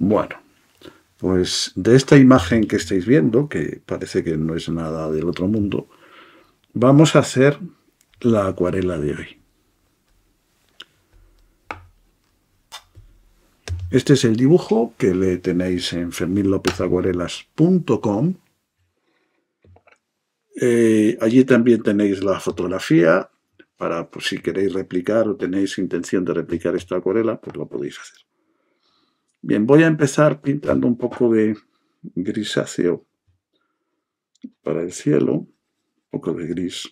Bueno, pues de esta imagen que estáis viendo, que parece que no es nada del otro mundo, vamos a hacer la acuarela de hoy. Este es el dibujo que le tenéis en ferminlopezacuarelas.com. Allí también tenéis la fotografía para, pues, si queréis replicar o tenéis intención de replicar esta acuarela, pues lo podéis hacer. Bien, voy a empezar pintando un poco de grisáceo para el cielo, un poco de gris.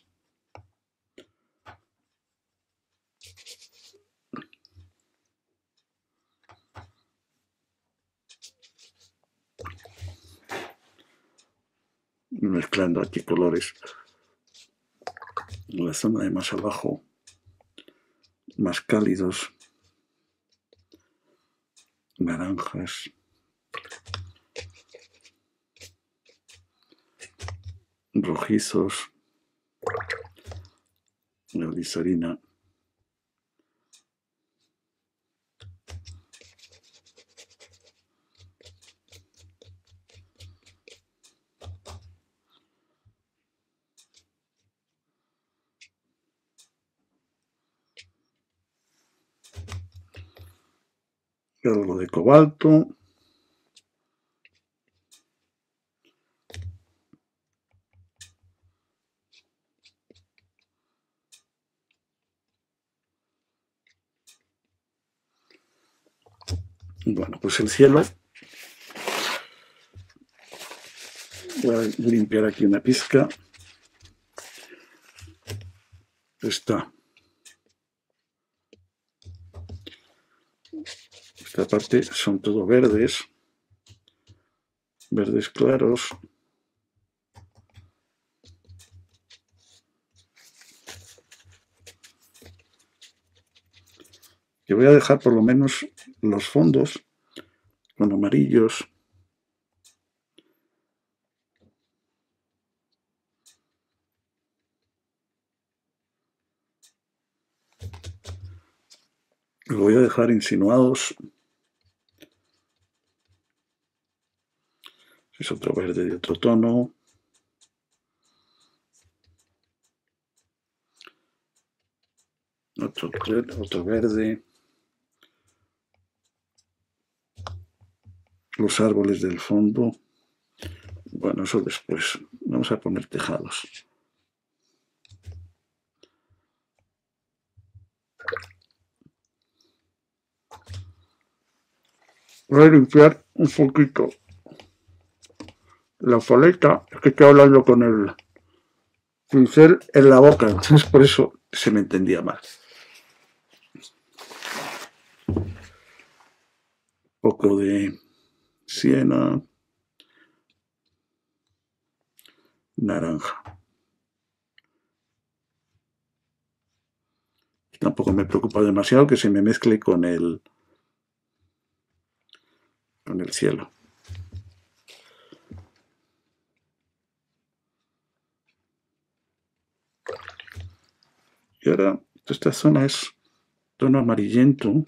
Mezclando aquí colores. En la zona de más abajo, más cálidos, naranjas, rojizos, la glisarina, algo de cobalto, bueno, pues el cielo. Voy a limpiar aquí una pizca. Esta parte son todo verdes, verdes claros. Que voy a dejar por lo menos los fondos con amarillos. Lo voy a dejar insinuados. Es otro verde de otro tono. Otro verde. Los árboles del fondo. Bueno, eso después. Vamos a poner tejados. Voy a limpiar un poquito la paleta. Es que estoy hablando con el pincel en la boca, entonces por eso se me entendía mal. Un poco de siena, naranja. Tampoco me preocupa demasiado que se me mezcle con el cielo. Y ahora, esta zona es tono amarillento.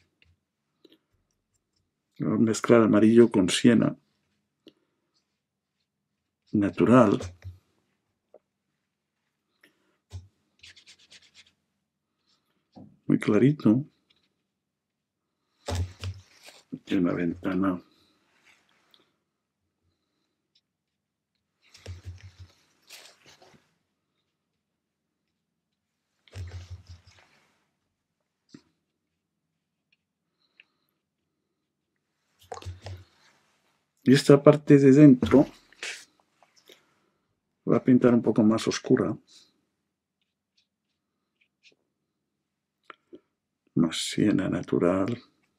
Voy a mezclar amarillo con siena natural. Muy clarito. Y una ventana. Y esta parte de dentro voy a pintar un poco más oscura. Más siena natural.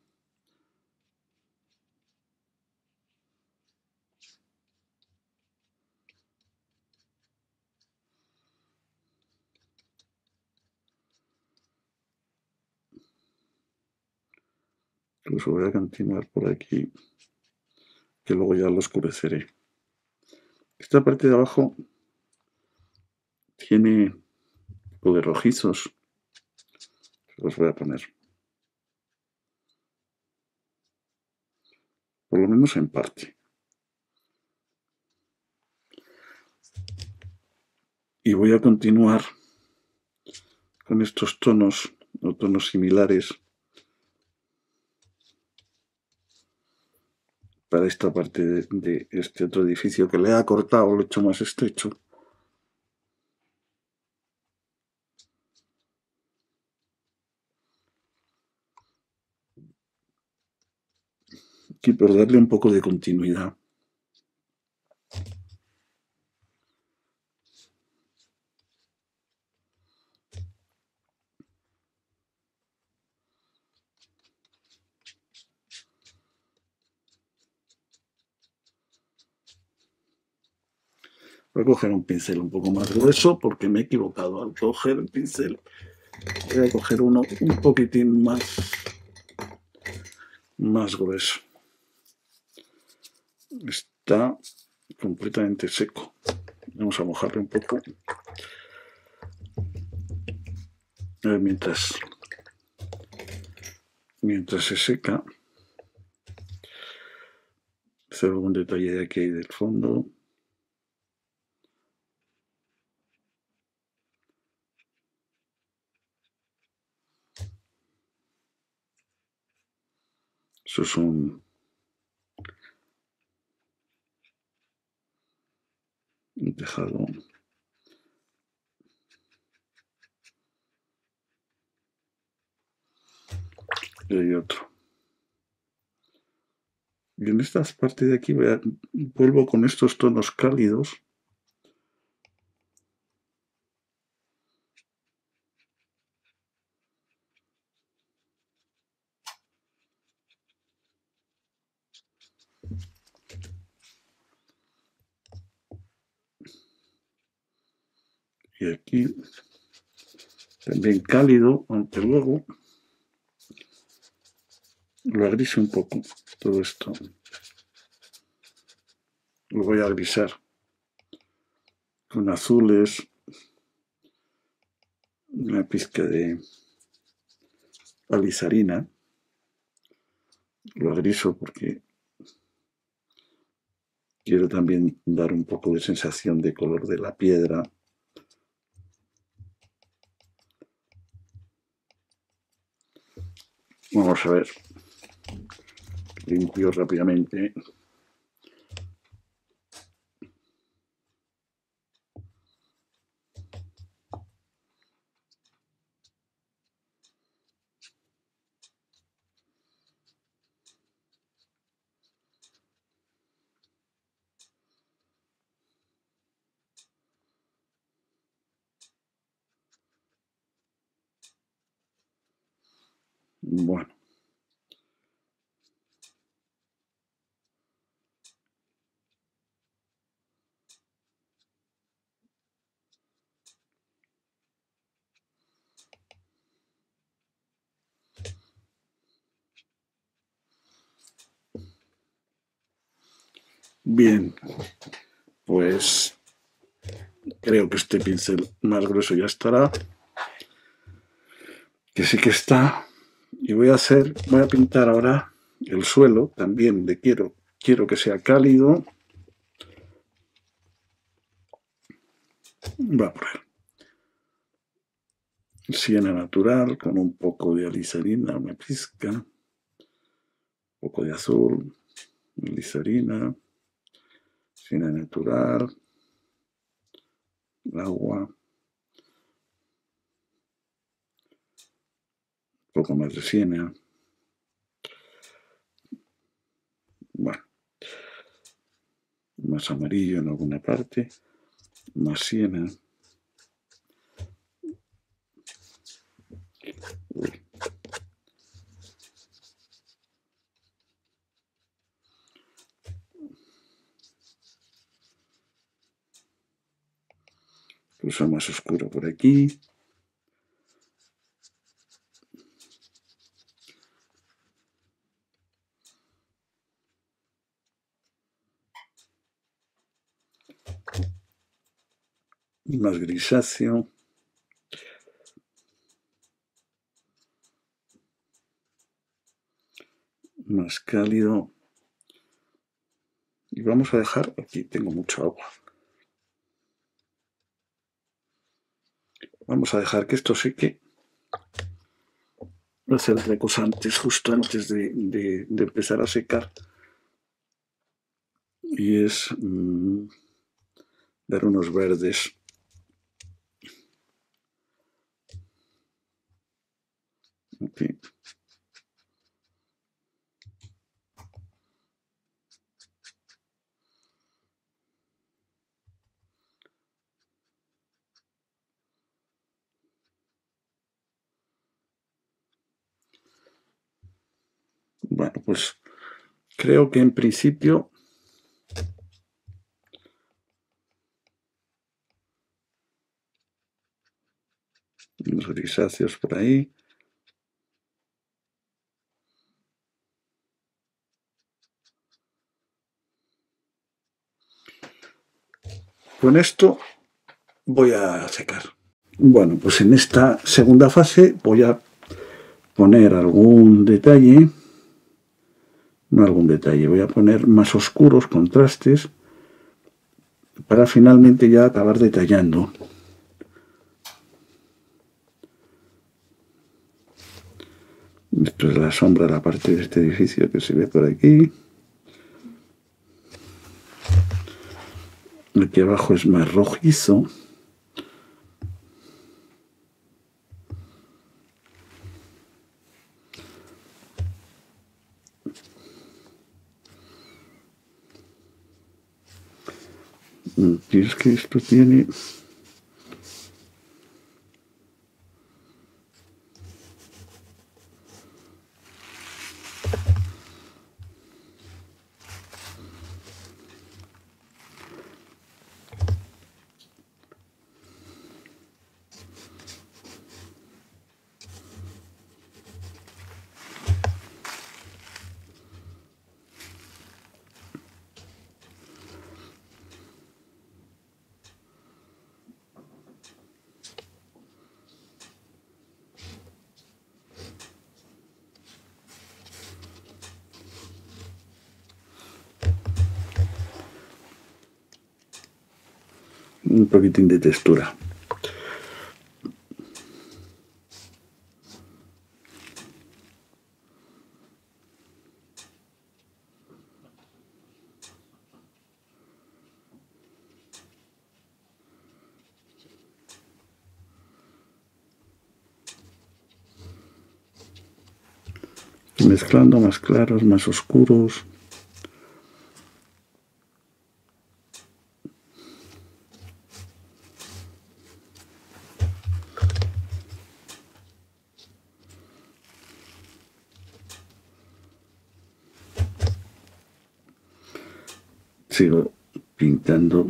Incluso voy a continuar por aquí, que luego ya lo oscureceré. Esta parte de abajo tiene un poco de rojizos. Los voy a poner. por lo menos en parte. Y voy a continuar con estos tonos o tonos similares para esta parte de este otro edificio que le he acortado, lo he hecho más estrecho. Y por darle un poco de continuidad. Voy a coger un pincel un poco más grueso porque me he equivocado al coger el pincel. Voy a coger uno un poquitín más grueso. Está completamente seco. Vamos a mojarle un poco. A ver, mientras se seca, hacer algún detalle de aquí del fondo. Eso es un tejado. Y hay otro. Y en esta parte de aquí vuelvo con estos tonos cálidos. Y aquí también cálido, aunque luego lo agriso un poco todo esto. Lo voy a grisar con azules, una pizca de alizarina. Lo agriso porque quiero también dar un poco de sensación de color de la piedra. Vamos a ver. Limpio rápidamente. Bueno. Bien, pues creo que este pincel más grueso ya estará, que sí que está. Y voy a pintar ahora el suelo también quiero que sea cálido. Va a poner siena natural con un poco de alizarina, una pizca, un poco de azul, alizarina, siena natural, agua, un poco más de siena. Bueno, más amarillo en alguna parte, más siena. Incluso más oscuro por aquí. Más grisáceo. Más cálido. Y vamos a dejar, aquí tengo mucha agua. Vamos a dejar que esto seque. Voy a hacer otra cosa antes, justo antes de empezar a secar. Y es dar unos verdes. Aquí. Bueno, pues creo que en principio unos grisáceos por ahí. Con esto voy a secar. Bueno, pues en esta segunda fase voy a poner algún detalle, no algún detalle, voy a poner más oscuros, contrastes, para finalmente ya acabar detallando. Esto es la sombra de la parte de este edificio que se ve por aquí. Aquí abajo es más rojizo. Y es que esto tiene... un poquitín de textura. Mezclando más claros, más oscuros. Sigo pintando.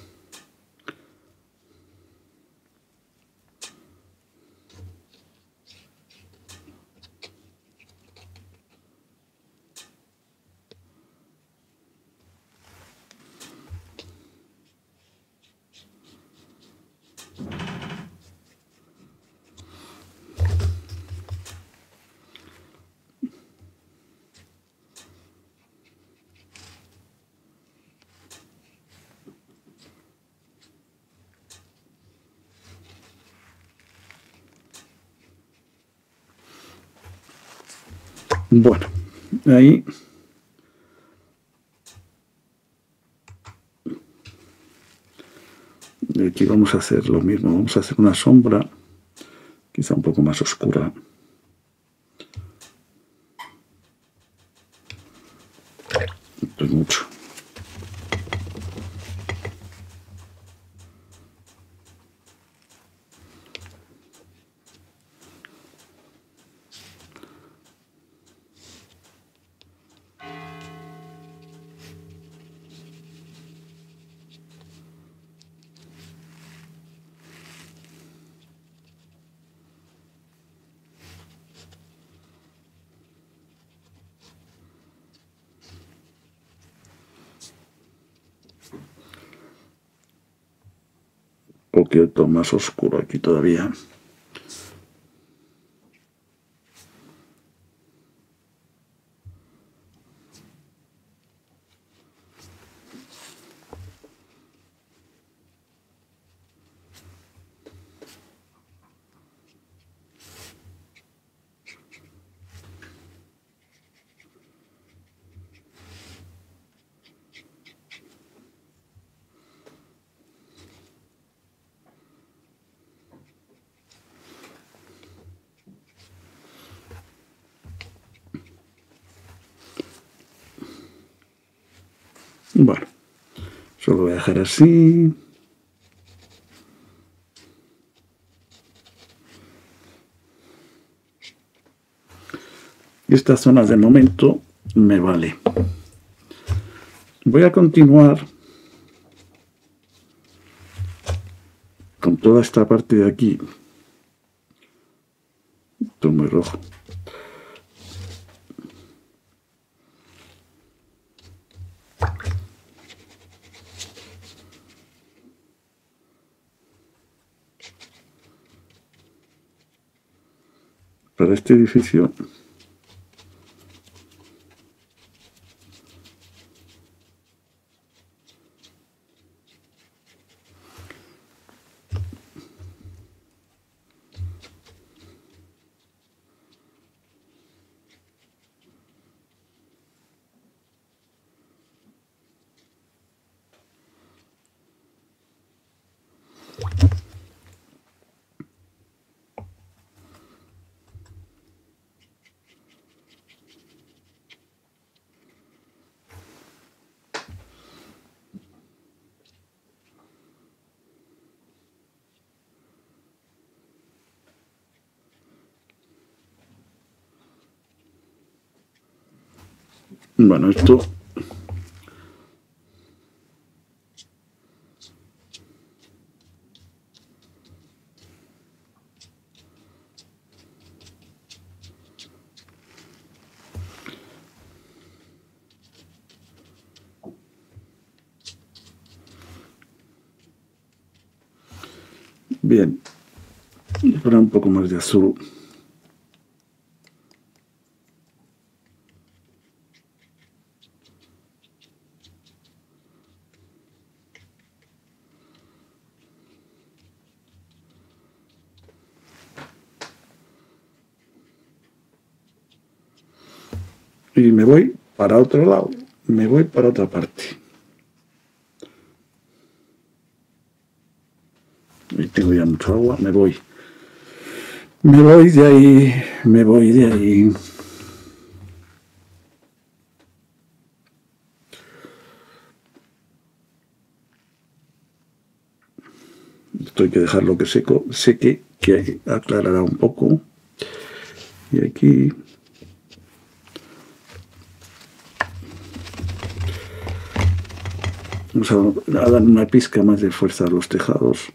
Bueno, ahí aquí vamos a hacer lo mismo, vamos a hacer una sombra quizá un poco más oscura. Esto es mucho. Un poquito más oscuro aquí todavía. Bueno, eso lo voy a dejar así. Esta zona de momento me vale. Voy a continuar con toda esta parte de aquí. Esto es muy rojo. Para este edificio bueno, esto bien. Voy a poner un poco más de azul. Y me voy para otro lado, me voy para otra parte. Y tengo ya mucho agua, me voy. Me voy de ahí, me voy de ahí. Esto hay que dejarlo que seque, que aclarará un poco. Y aquí vamos a dar una pizca más de fuerza a los tejados.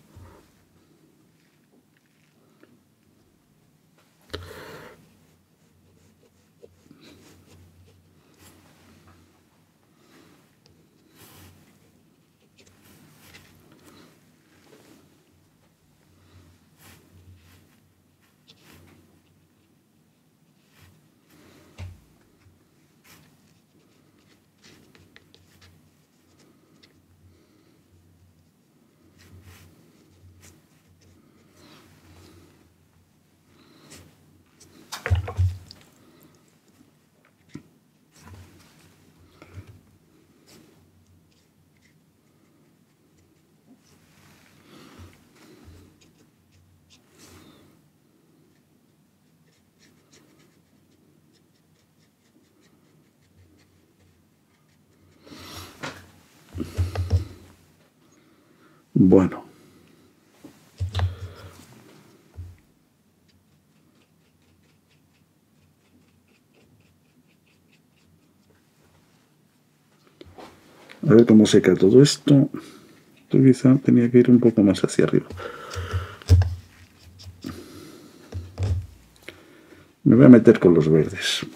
Bueno. A ver cómo seca todo esto. Esto quizá tenía que ir un poco más hacia arriba. Me voy a meter con los verdes.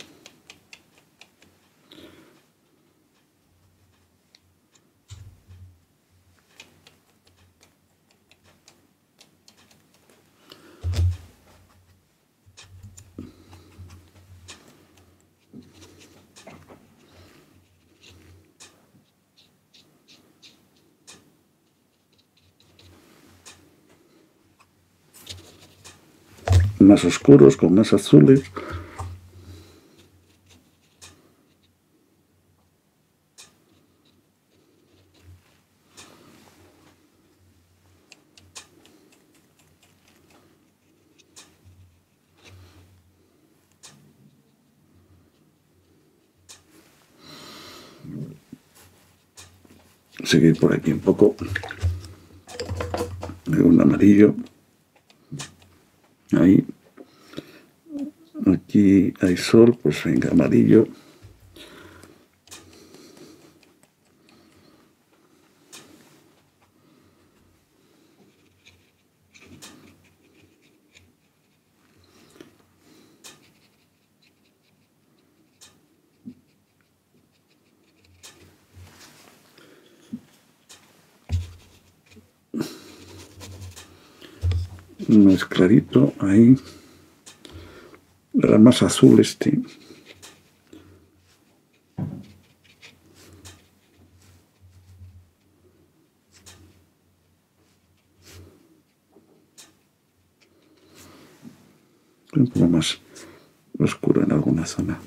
Más oscuros, con más azules. seguir por aquí un poco. Un amarillo. Ahí. Aquí hay sol, pues venga, amarillo. Más clarito, ahí. Era más azul este. Un poco más oscuro en alguna zona.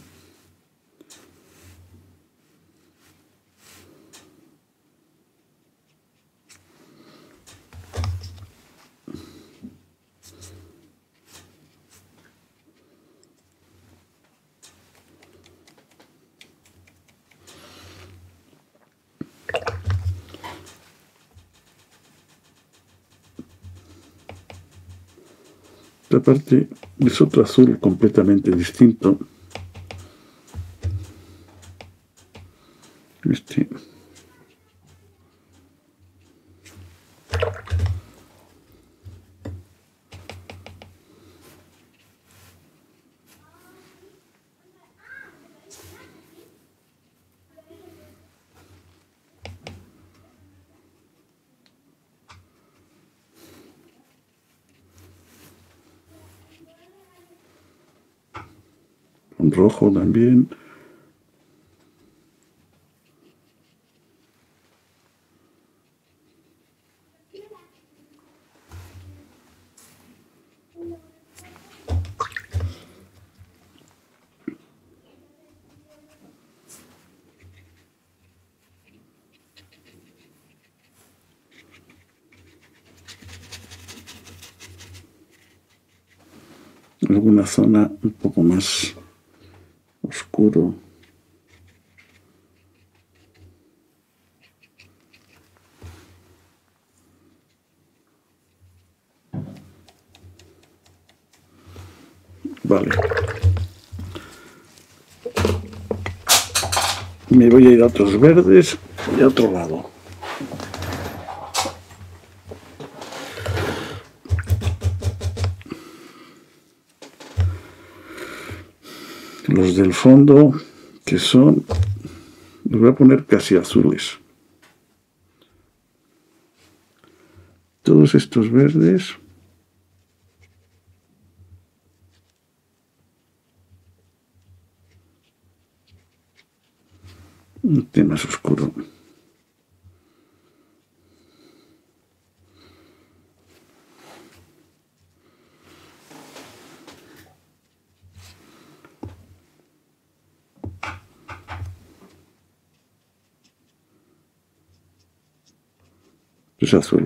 Esta parte es otro azul completamente distinto. Este. Con rojo también. Alguna zona un poco más oscuro. Vale. Me voy a ir a otros verdes y a otro lado. Los del fondo, que son, los voy a poner casi azules. Todos estos verdes. Un tema más oscuro. Es azul.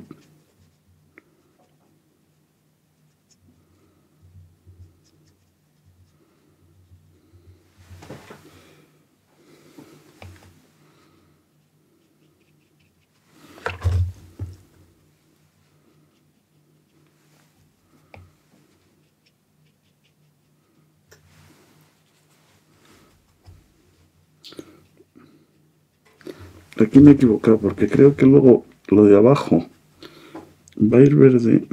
Aquí me he equivocado porque creo que luego lo de abajo va a ir verde.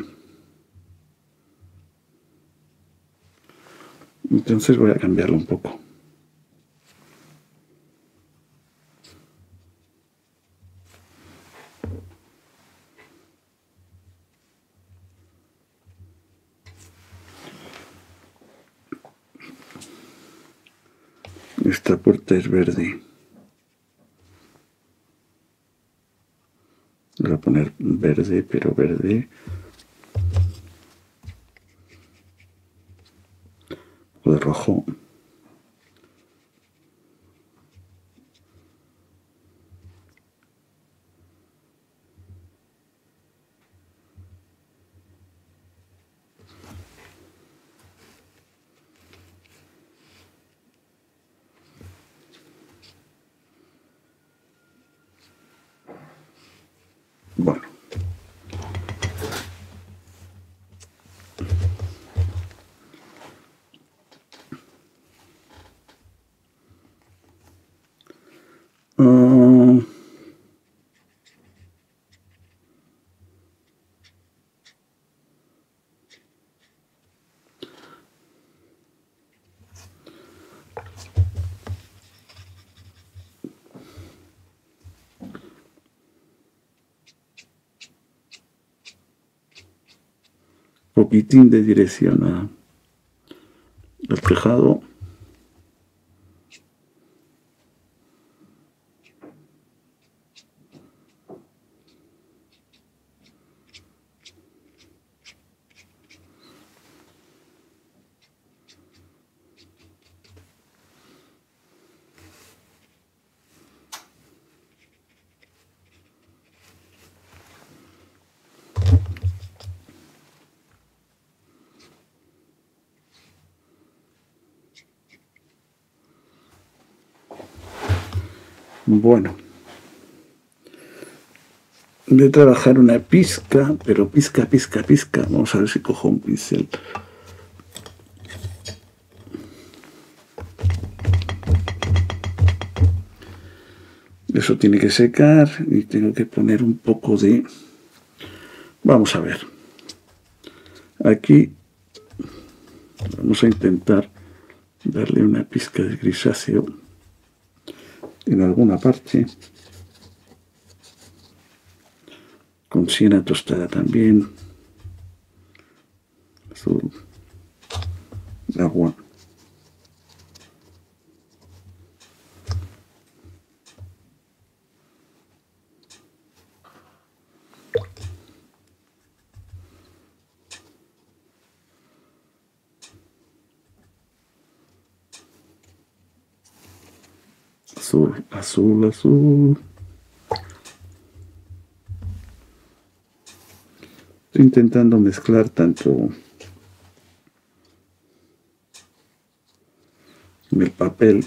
Entonces voy a cambiarlo un poco. Esta puerta es verde. Voy a poner verde, pero verde. O de rojo. poquitín de dirección al tejado. Bueno, voy a trabajar una pizca, pero pizca. Vamos a ver si cojo un pincel. Eso tiene que secar y tengo que poner un poco de... Vamos a ver. Aquí vamos a intentar darle una pizca de grisáceo en alguna parte. Con siena tostada también. Azul. Agua. Azul. Estoy intentando mezclar tanto el papel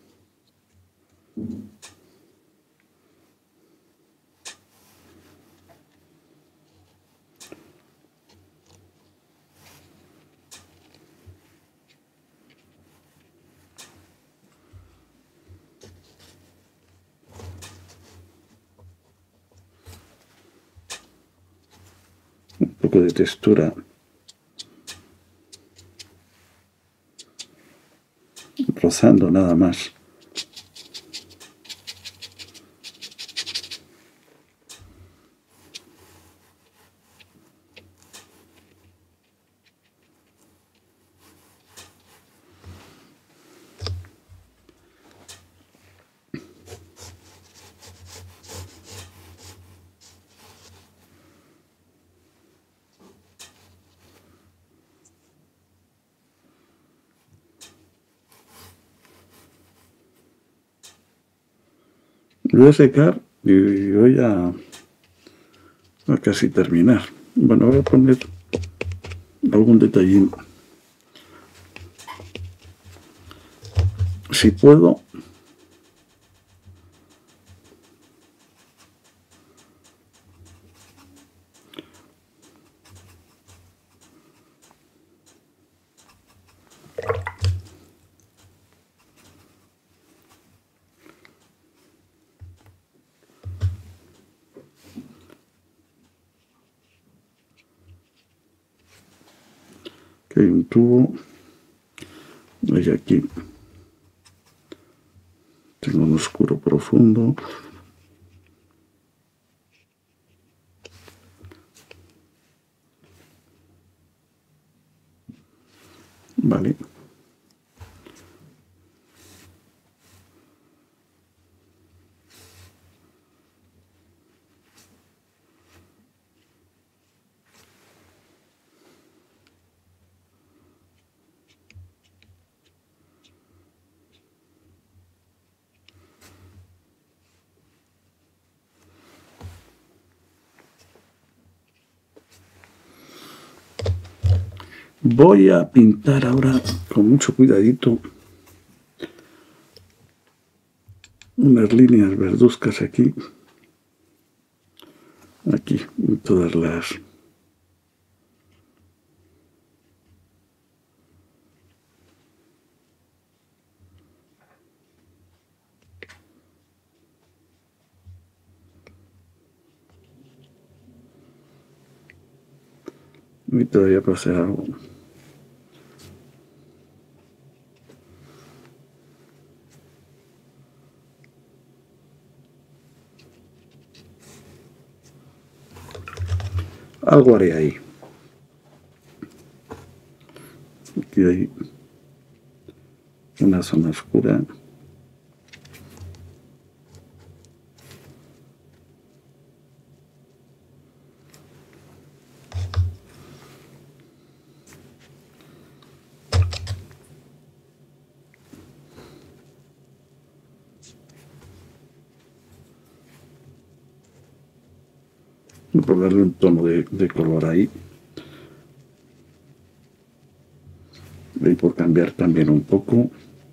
un poco de textura rozando nada más. Voy a secar y voy a casi terminar. Bueno, voy a poner algún detallín. Si puedo, que hay un tubo, y aquí tengo un oscuro profundo. Vale. Voy a pintar ahora con mucho cuidadito unas líneas verduzcas aquí, en todas las... Y todavía puedo hacer algo. Algo haré ahí. Aquí hay una zona oscura. Por darle un tono de color ahí. Y por cambiar también un poco.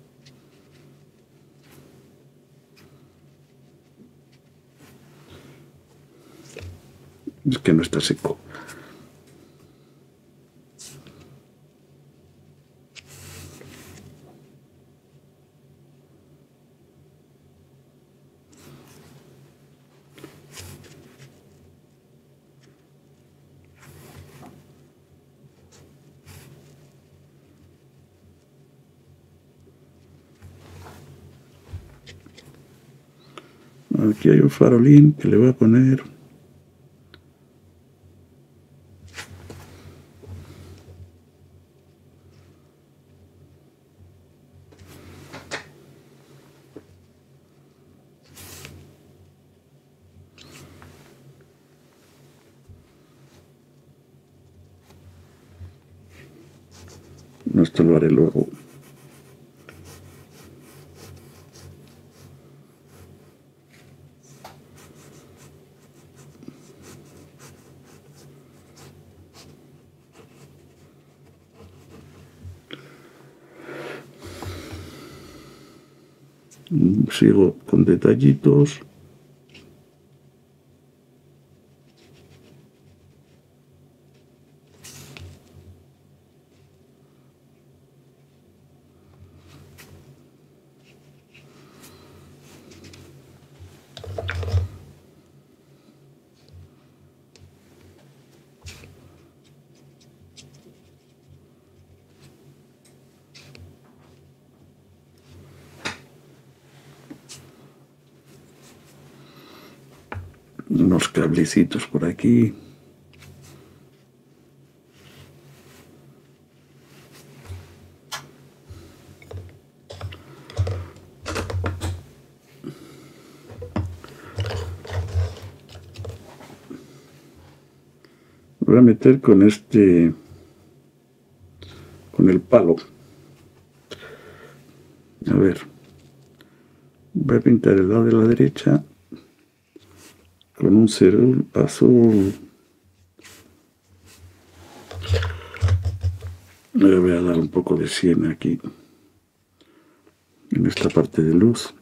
Es que no está seco. Aquí hay un farolín que le voy a poner. No, esto lo haré luego. Sigo con detallitos. Unos cablecitos por aquí. Voy a meter con con el palo. A ver, voy a pintar el lado de la derecha con un cerul azul. Le voy a dar un poco de siena aquí, en esta parte de luz.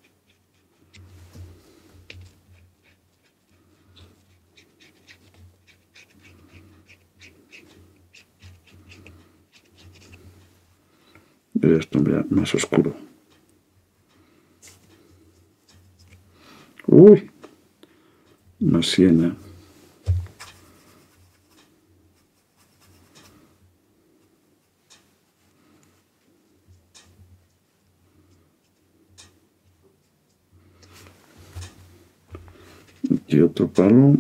Pero esto más oscuro. Uy, más siena. Aquí otro palo.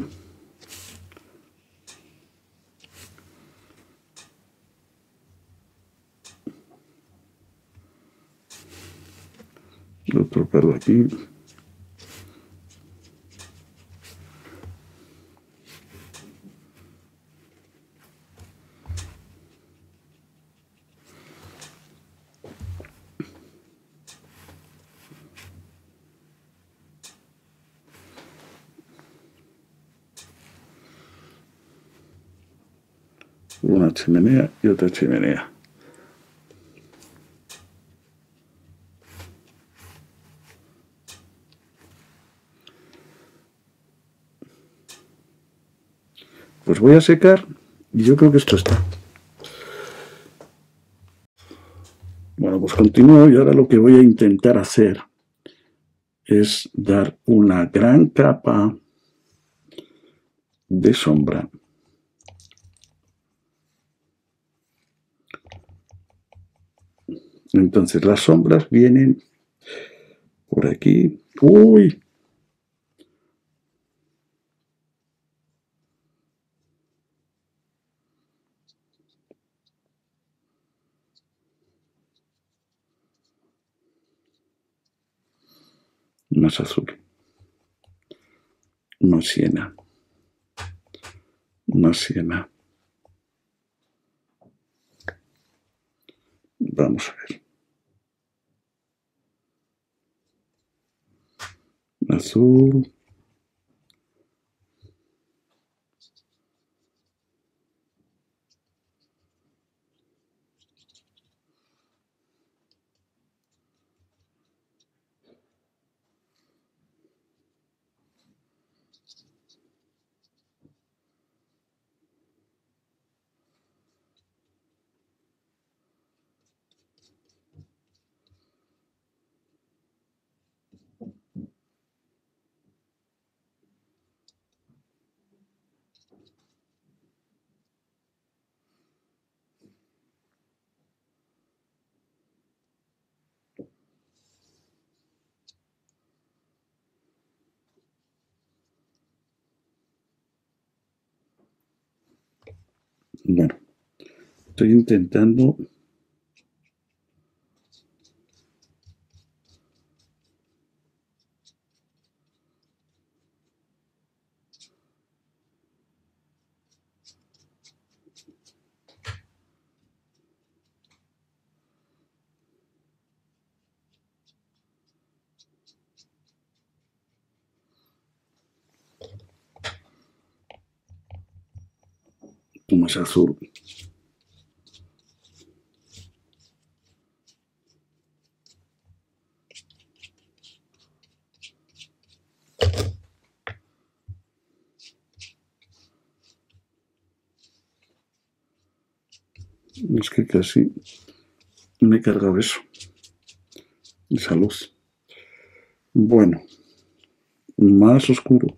Otro palo aquí. Una chimenea y otra chimenea. Pues voy a secar y yo creo que esto está. Bueno, pues continúo y ahora lo que voy a intentar hacer es dar una gran capa de sombra. Entonces las sombras vienen por aquí. ¡Uy! más azul, más siena, más siena. Vamos a ver. Azul. Bueno, estoy intentando más azul. Es que casi me he cargado eso. Esa luz. Bueno, más oscuro,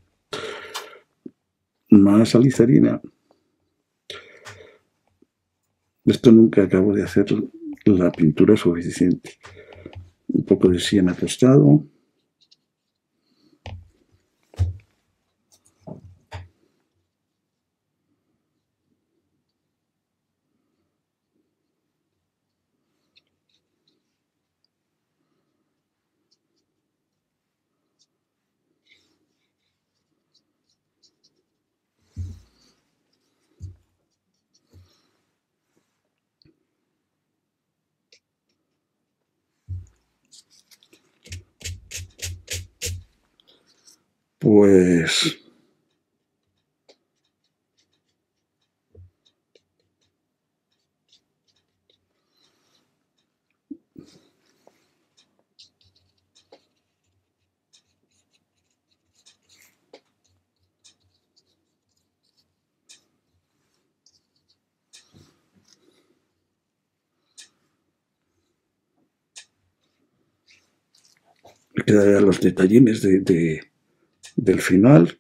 más alicerina. Esto nunca acabo de hacer la pintura suficiente. Un poco de siena tostado. Pues me quedan los detallines del final.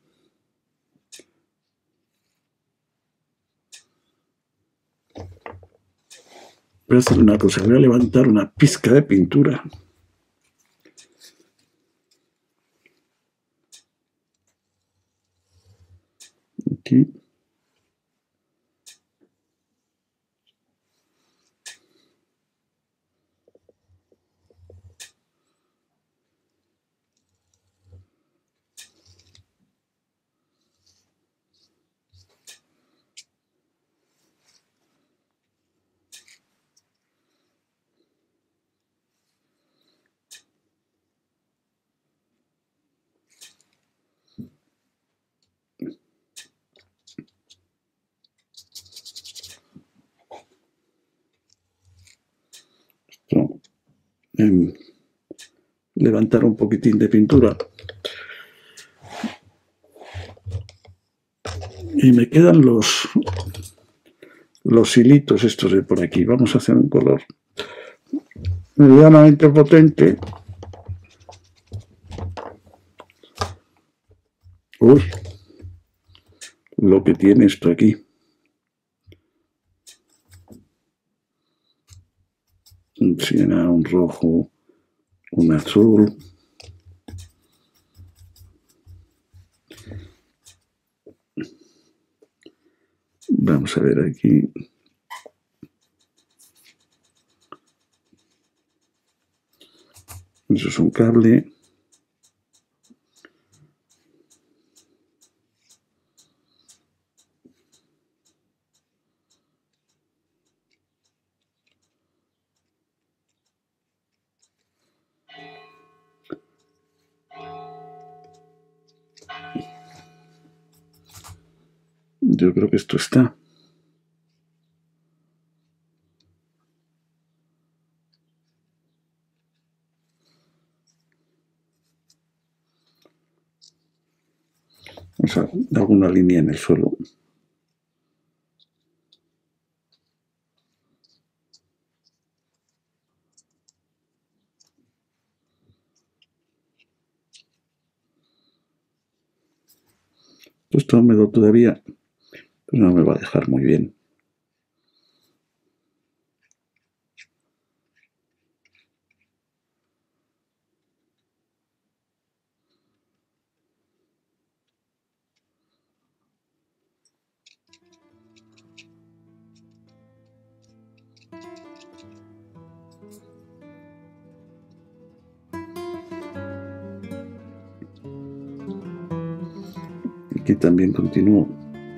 Voy a hacer una cosa, voy a levantar una pizca de pintura. Aquí. Levantar un poquitín de pintura y me quedan los hilitos estos de por aquí. Vamos a hacer un color medianamente potente. Uy, lo que tiene esto aquí. Un siena, un rojo, un azul. Vamos a ver aquí. Eso es un cable. Yo creo que esto está. Vamos a dar alguna línea en el suelo. Esto está húmedo todavía, pues no me va a dejar muy bien. Aquí también continúo.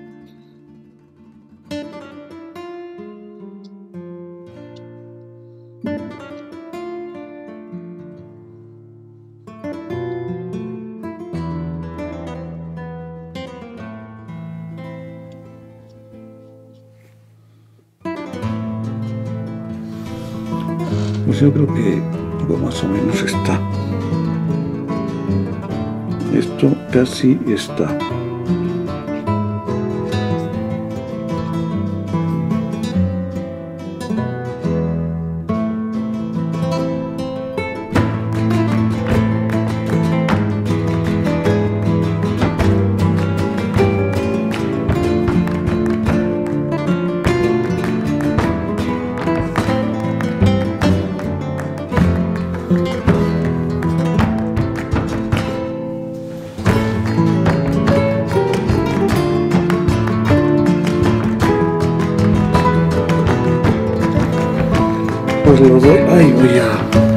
Pues yo creo que más o menos está. Esto casi está. Pues lo doy. Ay, voy a